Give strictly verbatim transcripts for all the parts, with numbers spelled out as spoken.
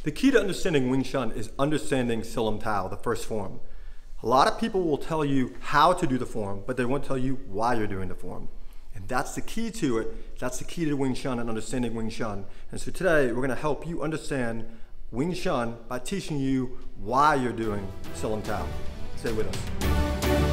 The key to understanding Wing Chun is understanding Silam Tao, the first form. A lot of people will tell you how to do the form, but they won't tell you why you're doing the form. And that's the key to it. That's the key to Wing Chun and understanding Wing Chun. And so today we're going to help you understand Wing Chun by teaching you why you're doing Silam Tao. Stay with us.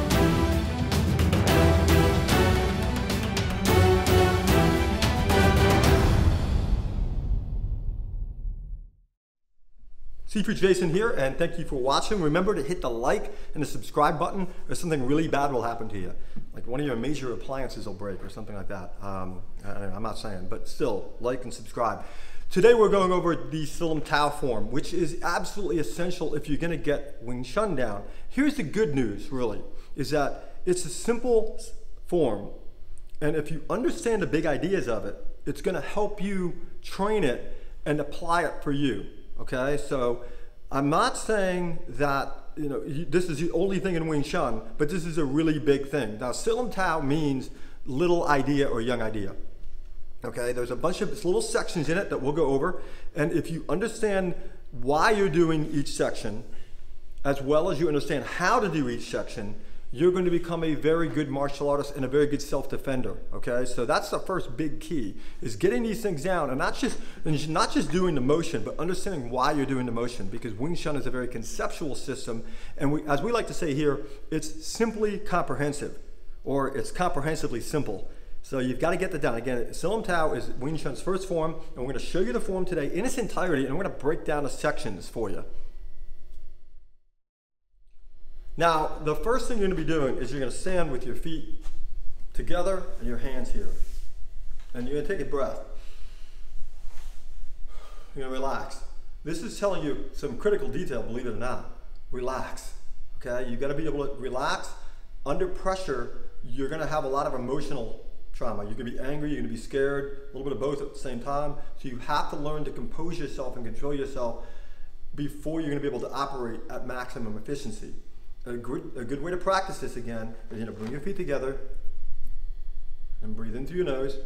Seafood Jason here, and thank you for watching. Remember to hit the like and the subscribe button, or something really bad will happen to you. Like one of your major appliances will break or something like that. Um, I, I'm not saying, but still, like and subscribe. Today we're going over the Silam Tao form, which is absolutely essential if you're gonna get Wing Chun down. Here's the good news, really, is that it's a simple form, and if you understand the big ideas of it, it's gonna help you train it and apply it for you. Okay, so I'm not saying that, you know, this is the only thing in Wing Chun, but this is a really big thing. Now, Silam Tao means little idea or young idea. Okay, there's a bunch of little sections in it that we'll go over, and if you understand why you're doing each section, as well as you understand how to do each section, you're going to become a very good martial artist and a very good self-defender, okay? So that's the first big key, is getting these things down, and not just, and not just doing the motion, but understanding why you're doing the motion, because Wing Chun is a very conceptual system, and we, as we like to say here, it's simply comprehensive, or it's comprehensively simple. So you've got to get that down. Again, Silam Tao is Wing Chun's first form, and we're going to show you the form today in its entirety, and we're going to break down the sections for you. Now, the first thing you're going to be doing is you're going to stand with your feet together and your hands here. And you're going to take a breath. You're going to relax. This is telling you some critical detail, believe it or not. Relax. Okay? You've got to be able to relax. Under pressure, you're going to have a lot of emotional trauma. You're going to be angry, you're going to be scared, a little bit of both at the same time. So you have to learn to compose yourself and control yourself before you're going to be able to operate at maximum efficiency. A good, a good way to practice this again is, you know, bring your feet together and breathe in through your nose,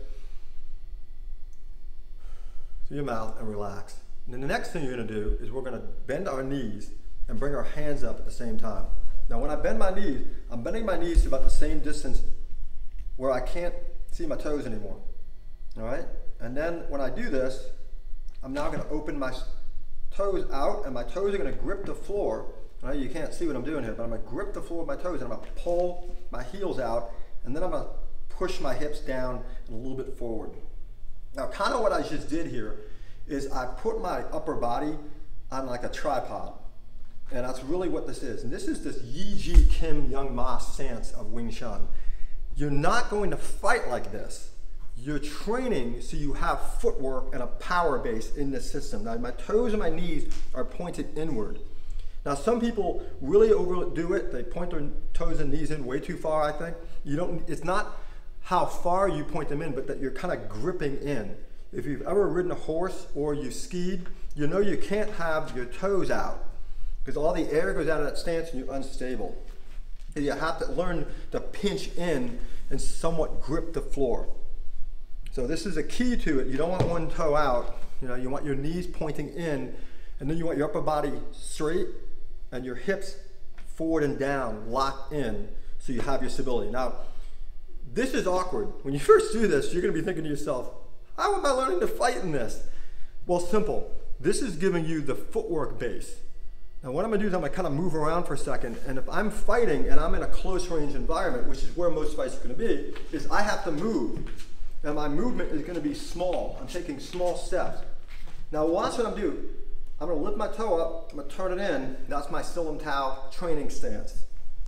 through your mouth, and relax. And then the next thing you're going to do is we're going to bend our knees and bring our hands up at the same time. Now when I bend my knees, I'm bending my knees to about the same distance where I can't see my toes anymore. All right? And then when I do this, I'm now going to open my toes out, and my toes are going to grip the floor. Right, you can't see what I'm doing here, but I'm going to grip the floor with my toes, and I'm going to pull my heels out, and then I'm going to push my hips down and a little bit forward. Now, kind of what I just did here is I put my upper body on like a tripod, and that's really what this is. And this is this Yi Ji Kim Young Ma stance of Wing Chun. You're not going to fight like this. You're training so you have footwork and a power base in this system. Now, my toes and my knees are pointed inward. Now, some people really overdo it. They point their toes and knees in way too far, I think. You don't, it's not how far you point them in, but that you're kind of gripping in. If you've ever ridden a horse or you skied, you know you can't have your toes out because all the air goes out of that stance and you're unstable. And you have to learn to pinch in and somewhat grip the floor. So this is a key to it. You don't want one toe out. You know, you want your knees pointing in, and then you want your upper body straight and your hips forward and down, locked in, so you have your stability. Now, this is awkward. When you first do this, you're gonna be thinking to yourself, how am I learning to fight in this? Well, simple. This is giving you the footwork base. Now, what I'm gonna do is I'm gonna kind of move around for a second, and if I'm fighting and I'm in a close range environment, which is where most fights are gonna be, is I have to move. And my movement is gonna be small. I'm taking small steps. Now, watch what I'm doing. I'm going to lift my toe up, I'm going to turn it in. That's my Silam Tao training stance.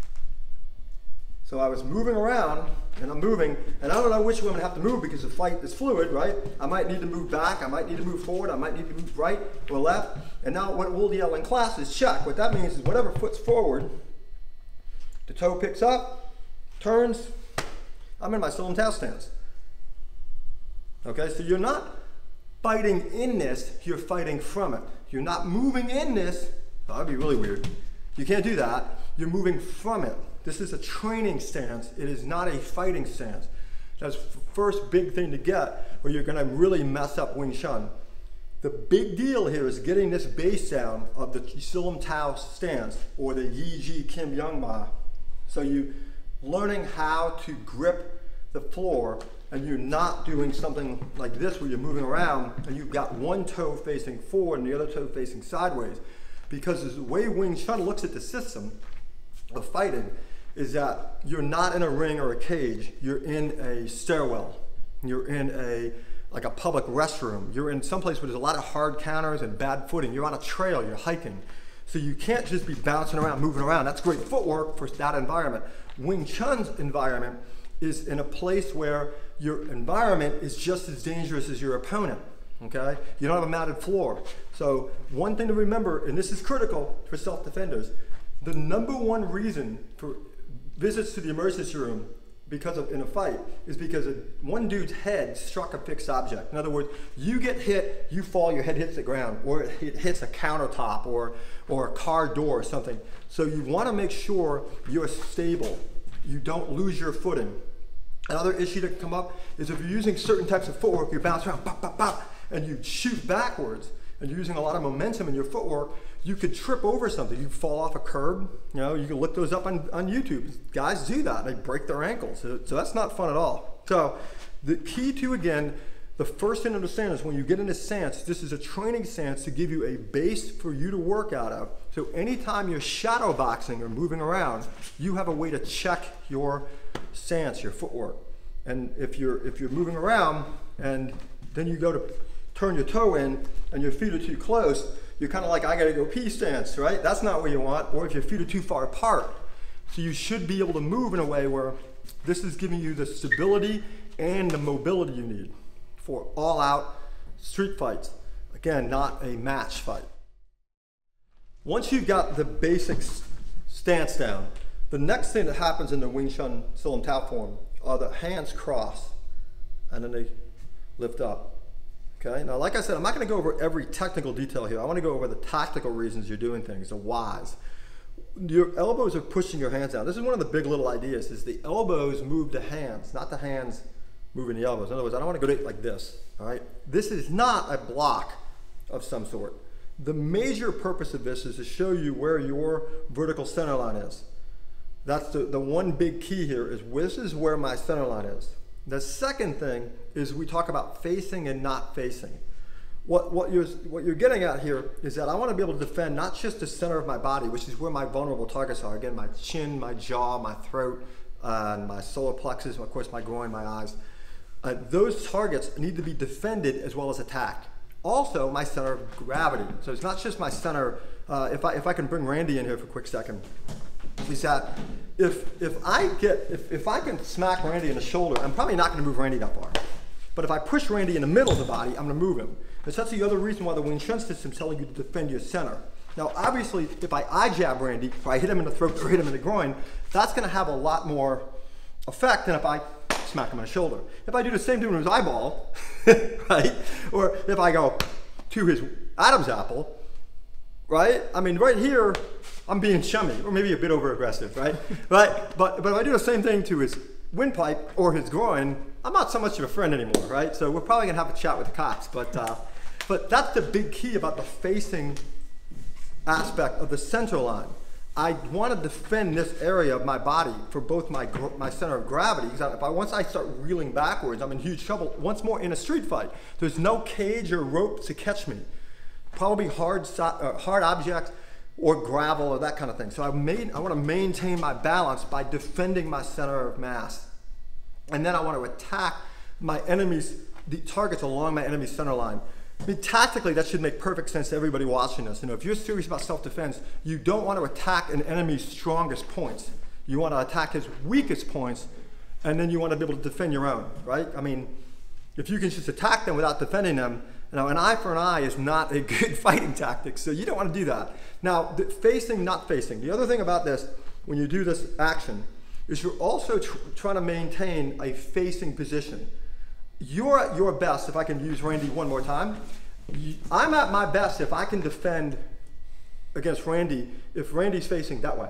So I was moving around, and I'm moving, and I don't know which way I'm going to have to move because the fight is fluid, right? I might need to move back, I might need to move forward, I might need to move right or left. And now what we'll yell in class is check. What that means is whatever foot's forward, the toe picks up, turns, I'm in my Silam Tao stance. Okay, so you're not fighting in this, you're fighting from it. You're not moving in this, oh, that'd be really weird. You can't do that. You're moving from it. This is a training stance. It is not a fighting stance. That's the first big thing to get, or you're gonna really mess up Wing Chun. The big deal here is getting this base down of the Silam Tao stance, or the Yi Ji Kim Young Ma. So you learning how to grip the floor, and you're not doing something like this where you're moving around and you've got one toe facing forward and the other toe facing sideways. Because the way Wing Chun looks at the system of fighting is that you're not in a ring or a cage, you're in a stairwell. You're in a like a public restroom. You're in some place where there's a lot of hard counters and bad footing. You're on a trail, you're hiking. So you can't just be bouncing around, moving around. That's great footwork for that environment. Wing Chun's environment is in a place where your environment is just as dangerous as your opponent, okay? You don't have a matted floor. So one thing to remember, and this is critical for self-defenders, the number one reason for visits to the emergency room because of in a fight is because a, one dude's head struck a fixed object. In other words, you get hit, you fall, your head hits the ground, or it, it hits a countertop or, or a car door or something. So you wanna make sure you're stable. You don't lose your footing. Another issue that can come up is if you're using certain types of footwork, you bounce around, bop, bop, bop, and you shoot backwards, and you're using a lot of momentum in your footwork, you could trip over something. You fall off a curb. You know, you can look those up on, on YouTube. Guys do that. They break their ankles. So, so that's not fun at all. So the key to, again, the first thing to understand is when you get into stance, this is a training stance to give you a base for you to work out of. So anytime you're shadow boxing or moving around, you have a way to check your stance, your footwork. And if you're, if you're moving around and then you go to turn your toe in and your feet are too close, you're kind of like, I gotta go pee stance, right? That's not what you want. Or if your feet are too far apart. So you should be able to move in a way where this is giving you the stability and the mobility you need for all out street fights. Again, not a match fight. Once you've got the basic stance down, the next thing that happens in the Wing Chun Silam Tao form are the hands cross and then they lift up. Okay, now like I said, I'm not going to go over every technical detail here. I want to go over the tactical reasons you're doing things, the whys. Your elbows are pushing your hands down. This is one of the big little ideas, is the elbows move the hands, not the hands moving the elbows. In other words, I don't want to go like this, all right? This is not a block of some sort. The major purpose of this is to show you where your vertical center line is. That's the, the one big key here, is this is where my center line is. The second thing is we talk about facing and not facing. What, what, you're, what you're getting at here is that I want to be able to defend not just the center of my body, which is where my vulnerable targets are. Again, my chin, my jaw, my throat, uh, my solar plexus, of course my groin, my eyes. Uh, those targets need to be defended as well as attacked. Also, my center of gravity. So it's not just my center. Uh, if, I, if I can bring Randy in here for a quick second. Is that if, if I get, if, if I can smack Randy in the shoulder, I'm probably not going to move Randy that far. But if I push Randy in the middle of the body, I'm going to move him. And so that's the other reason why the Wing Chun system is telling you to defend your center. Now, obviously, if I eye jab Randy, if I hit him in the throat or hit him in the groin, that's going to have a lot more effect than if I smack him on the shoulder. If I do the same thing with his eyeball, right? Or if I go to his Adam's apple, right? I mean, right here, I'm being chummy, or maybe a bit over aggressive, right? But, but, but if I do the same thing to his windpipe or his groin, I'm not so much of a friend anymore, right? So we're probably gonna have a chat with the cops, but, uh, but that's the big key about the facing aspect of the center line. I want to defend this area of my body for both my, my center of gravity, because if I, once I start reeling backwards, I'm in huge trouble. Once more in a street fight, there's no cage or rope to catch me. Probably hard, uh, hard objects, or gravel or that kind of thing. So I, made, I want to maintain my balance by defending my center of mass. And then I want to attack my enemies, the targets along my enemy's center line. I mean, tactically, that should make perfect sense to everybody watching this. You know, if you're serious about self-defense, you don't want to attack an enemy's strongest points. You want to attack his weakest points, and then you want to be able to defend your own, right? I mean, if you can just attack them without defending them, you know, an eye for an eye is not a good fighting tactic, so you don't want to do that. Now, the facing, not facing. The other thing about this, when you do this action, is you're also tr trying to maintain a facing position. You're at your best, if I can use Randy one more time. I'm at my best if I can defend against Randy if Randy's facing that way.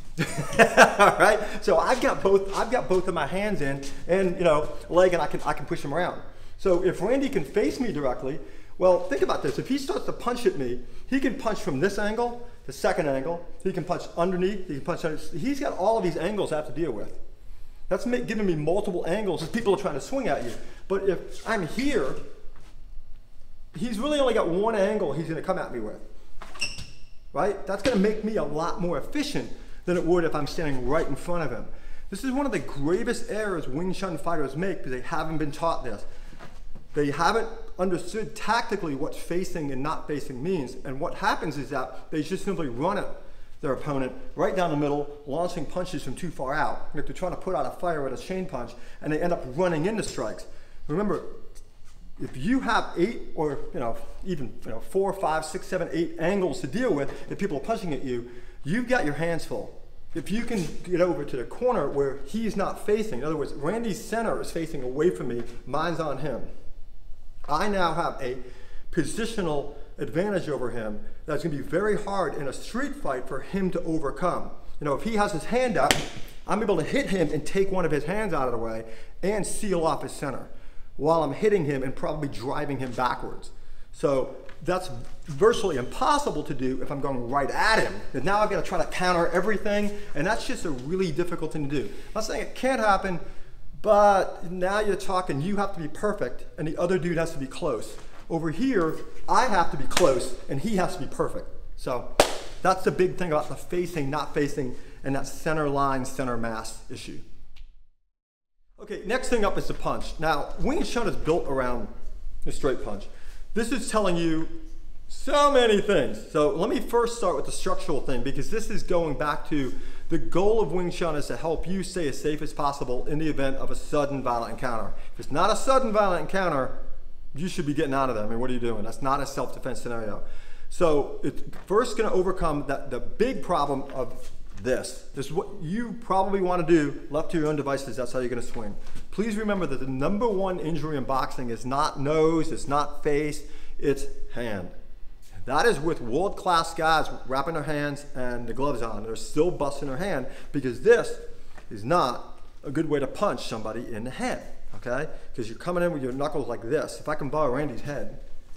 All right, so I've got both. I've got both of my hands in, and you know, leg, and I can I can push him around. So if Randy can face me directly, Well, think about this. If he starts to punch at me, he can punch from this angle, the second angle. He can punch underneath. He can punch under. He's got all of these angles I have to deal with. That's giving me multiple angles as people are trying to swing at you. But if I'm here, he's really only got one angle he's going to come at me with. Right? That's going to make me a lot more efficient than it would if I'm standing right in front of him. This is one of the gravest errors Wing Chun fighters make because they haven't been taught this. They haven't understood tactically what facing and not facing means. And what happens is that they just simply run at their opponent right down the middle, launching punches from too far out. Like they're trying to put out a fire with a chain punch, and they end up running into strikes. Remember, if you have eight or you know even you know four, five, six, seven, eight angles to deal with, if people are punching at you, you've got your hands full. If you can get over to the corner where he's not facing, in other words, Randy's center is facing away from me, mine's on him. I now have a positional advantage over him that's going to be very hard in a street fight for him to overcome. You know, if he has his hand up, I'm able to hit him and take one of his hands out of the way and seal off his center while I'm hitting him and probably driving him backwards. So that's virtually impossible to do if I'm going right at him. And now I've got to try to counter everything, and that's just a really difficult thing to do. I'm not saying it can't happen, but now you're talking, you have to be perfect, and the other dude has to be close. Over here, I have to be close, and he has to be perfect. So that's the big thing about the facing, not facing, and that center line, center mass issue. Okay, next thing up is the punch. Now, Wing Chun is built around the straight punch. This is telling you so many things. So let me first start with the structural thing, because this is going back to the goal of Wing Chun is to help you stay as safe as possible in the event of a sudden violent encounter. If it's not a sudden violent encounter, you should be getting out of there. I mean, what are you doing? That's not a self-defense scenario. So it's first going to overcome that, the big problem of this. This is what you probably want to do left to your own devices. That's how you're going to swing. Please remember that the number one injury in boxing is not nose, it's not face, it's hand. That is with world-class guys wrapping their hands and the gloves on. They're still busting their hand because this is not a good way to punch somebody in the head, okay? Because you're coming in with your knuckles like this. If I can borrow Randy's head,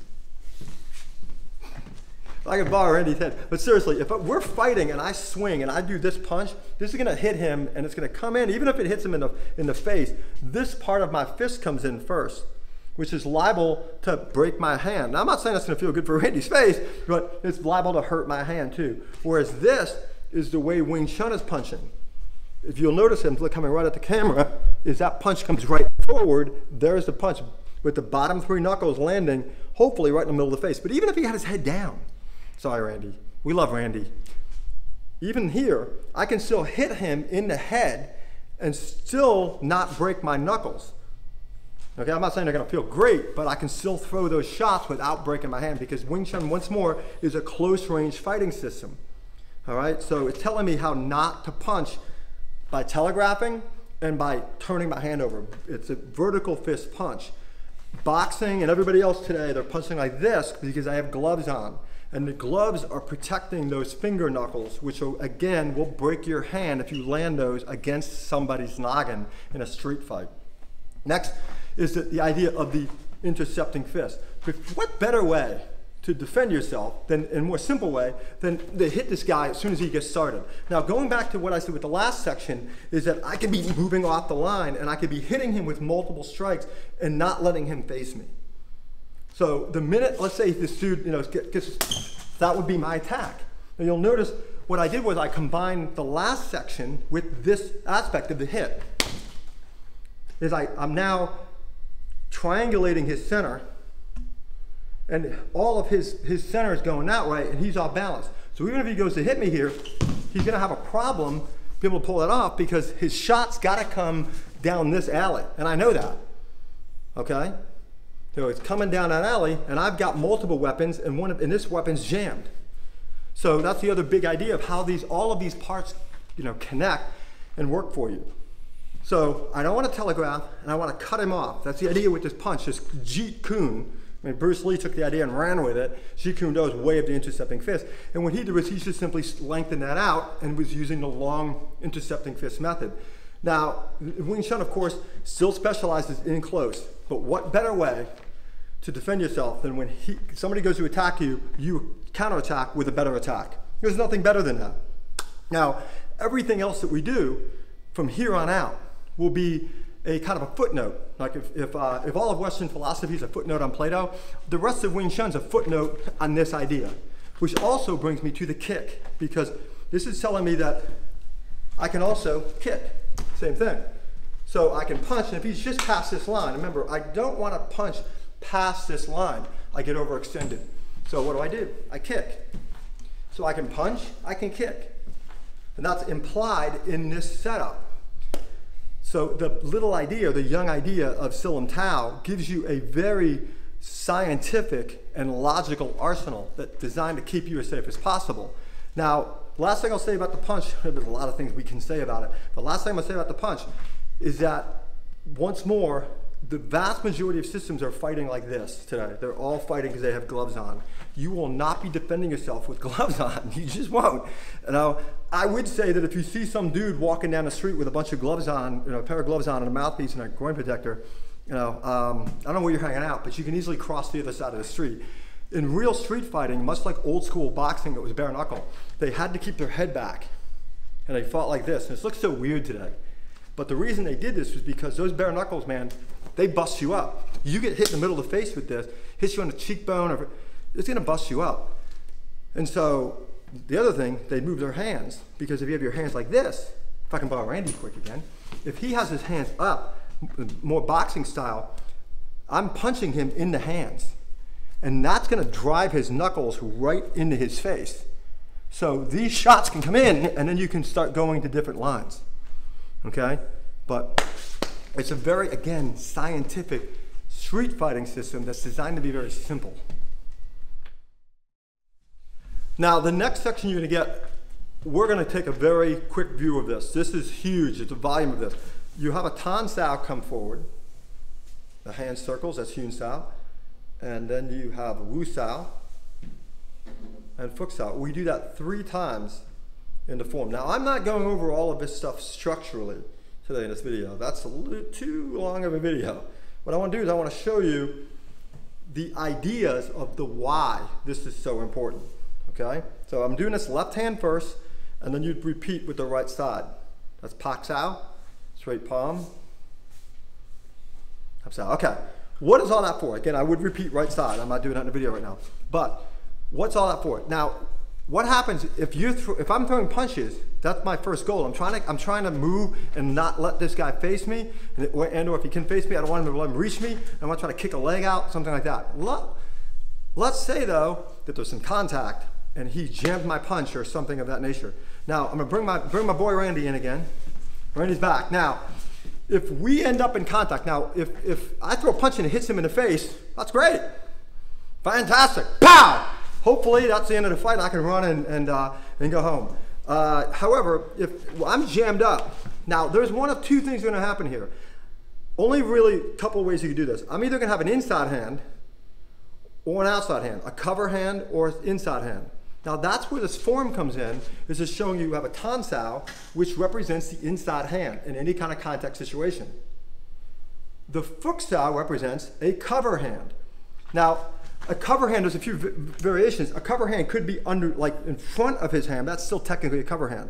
if I can borrow Randy's head. But seriously, if we're fighting and I swing and I do this punch, this is gonna hit him and it's gonna come in, even if it hits him in the, in the face, this part of my fist comes in first, which is liable to break my hand. Now, I'm not saying that's gonna feel good for Randy's face, but it's liable to hurt my hand too. Whereas this is the way Wing Chun is punching. If you'll notice him coming right at the camera, is that punch comes right forward, there's the punch with the bottom three knuckles landing, hopefully right in the middle of the face. But even if he had his head down, sorry Randy, we love Randy. Even here, I can still hit him in the head and still not break my knuckles. Okay, I'm not saying they're gonna feel great, but I can still throw those shots without breaking my hand because Wing Chun, once more, is a close range fighting system. All right, so it's telling me how not to punch by telegraphing and by turning my hand over. It's a vertical fist punch. Boxing and everybody else today, they're punching like this because I have gloves on. And the gloves are protecting those finger knuckles, which will, again, will break your hand if you land those against somebody's noggin in a street fight. Next is the, the idea of the intercepting fist. But what better way to defend yourself than, in a more simple way, than to hit this guy as soon as he gets started. Now, going back to what I said with the last section, is that I can be moving off the line and I could be hitting him with multiple strikes and not letting him face me. So the minute, let's say this dude, you know, gets, that would be my attack. Now you'll notice what I did was I combined the last section with this aspect of the hit. Is I, I'm now triangulating his center, and all of his, his center is going that way, and he's off balance. So even if he goes to hit me here, he's gonna have a problem being able to pull that off because his shot's gotta come down this alley, and I know that, okay? So it's coming down that alley, and I've got multiple weapons, and one of, and this weapon's jammed. So that's the other big idea of how these, all of these parts, you know, connect and work for you. So I don't want to telegraph, and I want to cut him off. That's the idea with this punch, this Jeet Kune. I mean, Bruce Lee took the idea and ran with it. Jeet Kune Do is way of the intercepting fist. And what he did was he just simply lengthened that out and was using the long intercepting fist method. Now, Wing Chun, of course, still specializes in close, but what better way to defend yourself than when he, somebody goes to attack you, you counterattack with a better attack. There's nothing better than that. Now, everything else that we do from here on out will be a kind of a footnote. Like if, if, uh, if all of Western philosophy is a footnote on Plato, the rest of Wing Chun's a footnote on this idea, which also brings me to the kick, because this is telling me that I can also kick, same thing. So I can punch, and if he's just past this line, remember, I don't want to punch past this line. I get overextended. So what do I do? I kick. So I can punch, I can kick. And that's implied in this setup. So the little idea, the young idea of Silam Tao gives you a very scientific and logical arsenal that's designed to keep you as safe as possible. Now, last thing I'll say about the punch, there's a lot of things we can say about it, but last thing I'll say about the punch is that, once more, the vast majority of systems are fighting like this today. They're all fighting because they have gloves on. You will not be defending yourself with gloves on. You just won't. You know, I would say that if you see some dude walking down the street with a bunch of gloves on, you know, a pair of gloves on and a mouthpiece and a groin protector, you know, um, I don't know where you're hanging out, but you can easily cross the other side of the street. In real street fighting, much like old school boxing that was bare knuckle, they had to keep their head back. And they fought like this. And this looks so weird today. But the reason they did this was because those bare knuckles, man, they bust you up. You get hit in the middle of the face with this, hits you on the cheekbone, or it's gonna bust you up. And so the other thing, they move their hands, because if you have your hands like this, if I can borrow Randy quick again, if he has his hands up, more boxing style, I'm punching him in the hands. And that's gonna drive his knuckles right into his face. So these shots can come in, and then you can start going to different lines, okay? But it's a very, again, scientific street fighting system that's designed to be very simple. Now, the next section you're gonna get, we're gonna take a very quick view of this. This is huge, it's a volume of this. You have a Tan Sao come forward, the hand circles, that's Hyun Sao, and then you have Wu Sao and Fuk Sao. We do that three times in the form. Now, I'm not going over all of this stuff structurally today in this video. That's a little too long of a video. What I want to do is I want to show you the ideas of the why this is so important, okay? So I'm doing this left hand first, and then you repeat with the right side. That's Pak Sao, straight palm, Hap Sao. Okay, what is all that for? Again, I would repeat right side. I'm not doing that in the video right now. But what's all that for? Now, what happens if you if I'm throwing punches? That's my first goal. I'm trying to I'm trying to move and not let this guy face me, and or, and or if he can face me, I don't want him to let him reach me. I'm not trying to kick a leg out, something like that. Let, let's say though that there's some contact and he jammed my punch or something of that nature. Now I'm gonna bring my bring my boy Randy in again. Randy's back. Now, if we end up in contact, now if if I throw a punch and it hits him in the face, that's great, fantastic, pow. Hopefully that's the end of the fight and I can run and, and, uh, and go home. Uh, however, if well, I'm jammed up, now there's one of two things gonna happen here. Only really a couple of ways you can do this. I'm either gonna have an inside hand or an outside hand, a cover hand or an inside hand. Now that's where this form comes in, is just showing you you have a Tan Sao, which represents the inside hand in any kind of contact situation. The Fuk Sao represents a cover hand. Now, a cover hand, there's a few variations. A cover hand could be under, like in front of his hand. That's still technically a cover hand.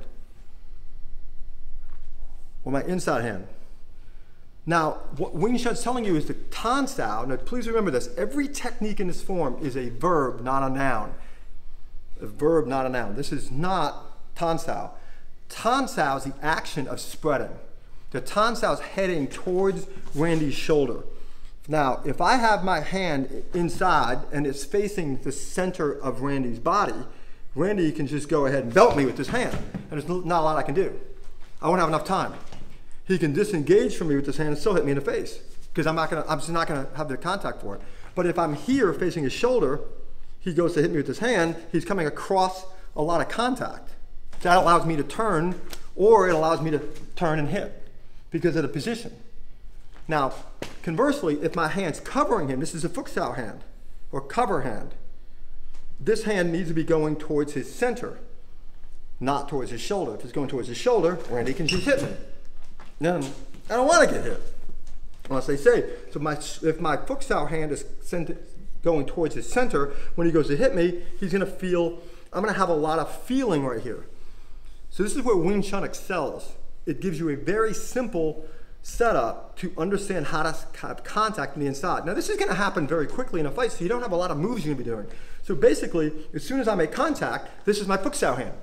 Or my inside hand. Now, what Wing Chun's telling you is the Tan Sao. Now, please remember this. Every technique in this form is a verb, not a noun. A verb, not a noun. This is not Tan Sao. Tan Sao is the action of spreading. The Tan Sao is heading towards Randy's shoulder. Now, if I have my hand inside and it's facing the center of Randy's body, Randy can just go ahead and belt me with his hand, and there's not a lot I can do. I won't have enough time. He can disengage from me with his hand and still hit me in the face, because I'm not gonna, I'm just not gonna have the contact for it. But if I'm here facing his shoulder, he goes to hit me with his hand, he's coming across a lot of contact. That allows me to turn, or it allows me to turn and hit because of the position. Now, conversely, if my hand's covering him, this is a Fuk Sao hand, or cover hand. This hand needs to be going towards his center, not towards his shoulder. If it's going towards his shoulder, Randy can just hit me. Then I don't want to get hit. unless they say. So my, if my Fuxiao hand is going towards his center, when he goes to hit me, he's gonna feel, I'm gonna have a lot of feeling right here. So this is where Wing Chun excels. It gives you a very simple setup to understand how to have contact on the inside. Now this is gonna happen very quickly in a fight, so you don't have a lot of moves you're gonna be doing. So basically, as soon as I make contact, this is my Fuxiao hand.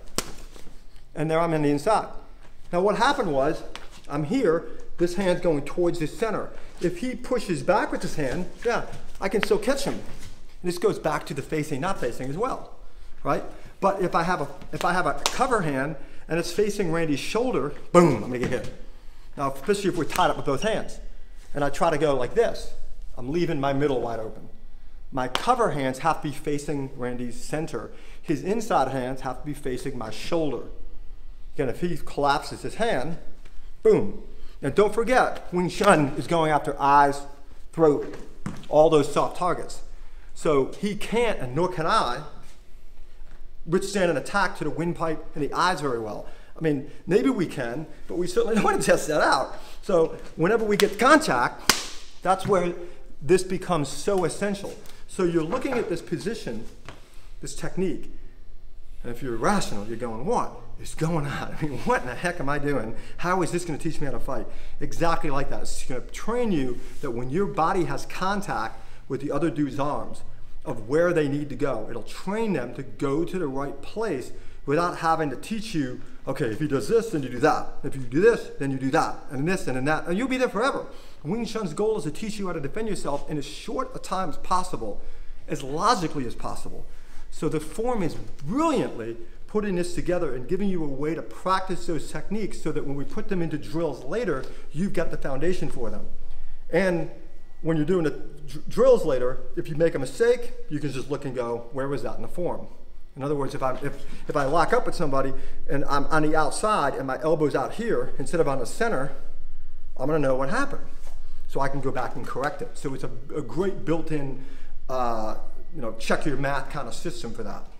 And there I'm in the inside. Now what happened was, I'm here, this hand's going towards the center. If he pushes back with his hand, yeah, I can still catch him. And this goes back to the facing, not facing as well, right? But if I have a, if I have a cover hand and it's facing Randy's shoulder, boom, I'm gonna get hit. Now, especially if we're tied up with both hands, and I try to go like this, I'm leaving my middle wide open. My cover hands have to be facing Randy's center. His inside hands have to be facing my shoulder. Again, if he collapses his hand, boom. Now don't forget, Wing Chun is going after eyes, throat, all those soft targets. So he can't, and nor can I, withstand an attack to the windpipe and the eyes very well. I mean, maybe we can, but we certainly don't want to test that out. So whenever we get contact, that's where this becomes so essential. So you're looking at this position, this technique, and if you're rational, you're going, what is going on? I mean, what in the heck am I doing? How is this going to teach me how to fight? Exactly like that. It's going to train you that when your body has contact with the other dude's arms, of where they need to go. It'll train them to go to the right place without having to teach you, okay, if he does this, then you do that. If you do this, then you do that, and this, and then that, and you'll be there forever. Wing Chun's goal is to teach you how to defend yourself in as short a time as possible, as logically as possible. So the form is brilliantly putting this together and giving you a way to practice those techniques so that when we put them into drills later, you've got the foundation for them. And when you're doing the drills later, if you make a mistake, you can just look and go, where was that in the form? In other words, if I, if, if I lock up with somebody and I'm on the outside and my elbow's out here instead of on the center, I'm gonna know what happened. So I can go back and correct it. So it's a, a great built-in, uh, you know, check your math kind of system for that.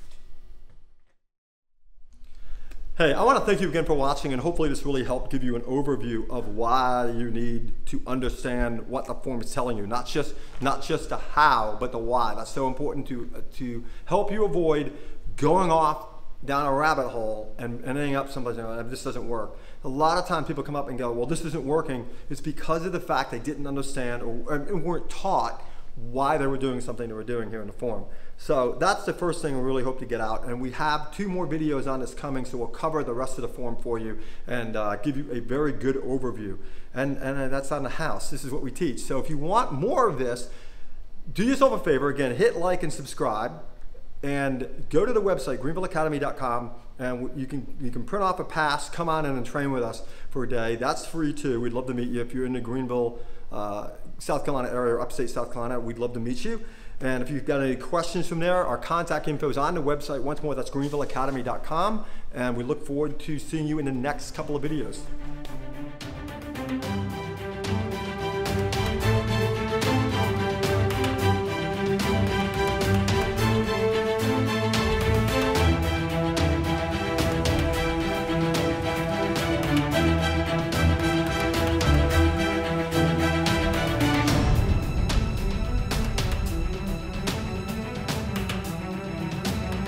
Hey, I want to thank you again for watching, and hopefully this really helped give you an overview of why you need to understand what the form is telling you. Not just, not just the how, but the why. That's so important to, uh, to help you avoid going off down a rabbit hole and, and ending up someplace, you know, this doesn't work. A lot of times people come up and go, well, this isn't working. It's because of the fact they didn't understand or, or weren't taught why they were doing something they were doing here in the form. So that's the first thing we really hope to get out, and we have two more videos on this coming, so we'll cover the rest of the form for you and uh, give you a very good overview. And, and that's on the house. This is what we teach. So if you want more of this, do yourself a favor, again, hit like and subscribe, and go to the website, greenville academy dot com, and you can, you can print off a pass, come on in and train with us for a day. That's free too. We'd love to meet you. If you're in the Greenville, uh, South Carolina area or upstate South Carolina, we'd love to meet you. And if you've got any questions from there, our contact info is on the website. Once more, that's greenville academy dot com. And we look forward to seeing you in the next couple of videos.